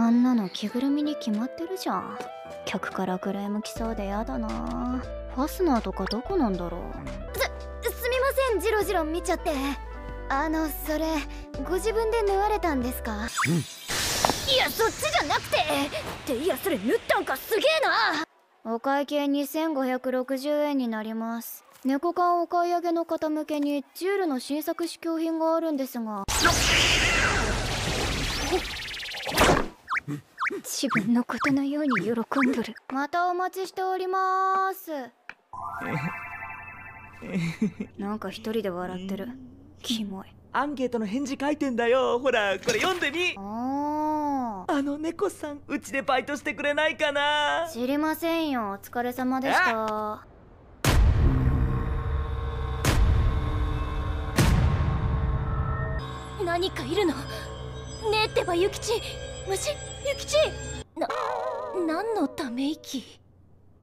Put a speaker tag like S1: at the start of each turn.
S1: あんなの着ぐるみに決まってるじゃん。客からクレーム来そうでやだな。ファスナーとかどこなんだろう。
S2: すみません、ジロジロ見ちゃって。それご自分で縫われたんですか？いや、そっちじゃなくて。いや、それ縫ったんかすげえ
S1: な。お会計2560円になります。猫缶お買い上げの方向けにジュールの新作試供品があるんですが。自分のことのように喜んどる。またお待ちしております。なんか一人で笑ってる。キモい。
S3: アンケートの返事書いてんだよ。ほらこれ読んでみ。猫さん、うちでバイトしてくれないかな。
S1: 知りませんよ。お疲れ様でした。
S2: 何かいるのねえってば、諭吉。虫、諭吉。何のため息。